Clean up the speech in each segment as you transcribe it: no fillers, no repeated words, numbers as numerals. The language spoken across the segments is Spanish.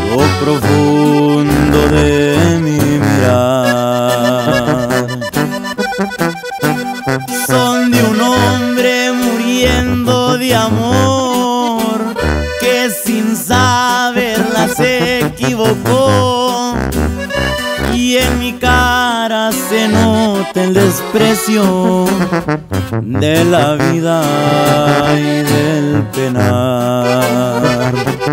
lo profundo de mi mirar. Son de un hombre muriendo de amor, que sin saberla se equivocó, y en mi cara se nota el desprecio de la vida y del penar.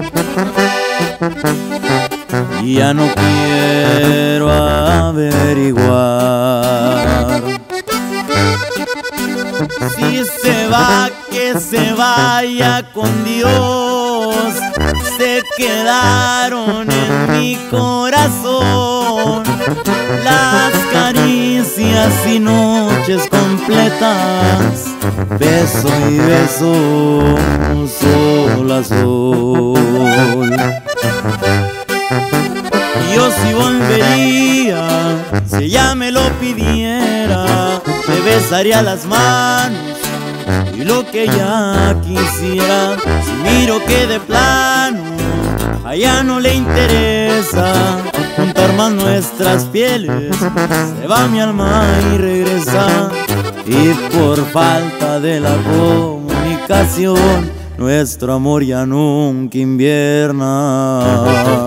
Y ya no quiero averiguar. Si se va, que se vaya con Dios. Se quedaron en mi corazón las caricias y noches completas, beso y beso, sol a sol. Yo sí volvería, si ella me lo pidiera, le besaría las manos y lo que ella quisiera. Si miro que de plano a ella no le interesa juntar más nuestras pieles, se va mi alma y regresa. Y por falta de la comunicación, nuestro amor ya nunca invierna.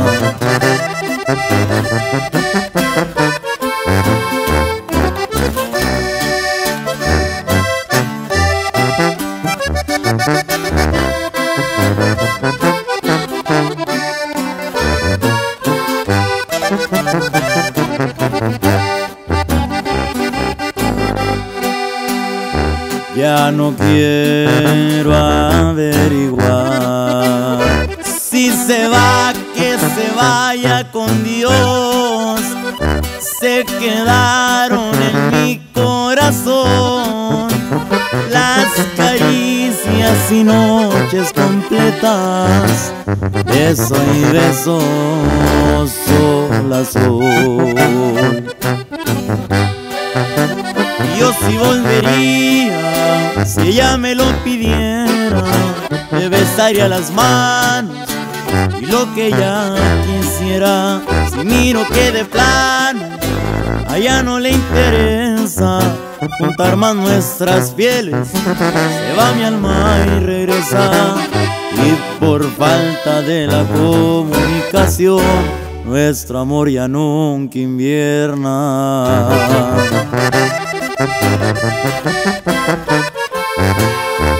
Ya no quiero averiguar. Si se va, que se vaya con Dios. Se quedaron en mi corazón las caricias y noches completas, beso y beso, sol a sol. Yo sí volvería, si ella me lo pidiera, le besaría las manos y lo que ella quisiera. Si miro que de plano a ella no le interesa juntar más nuestras pieles, se va mi alma y regresa. Y por falta de la comunicación, nuestro amor ya nunca invierna.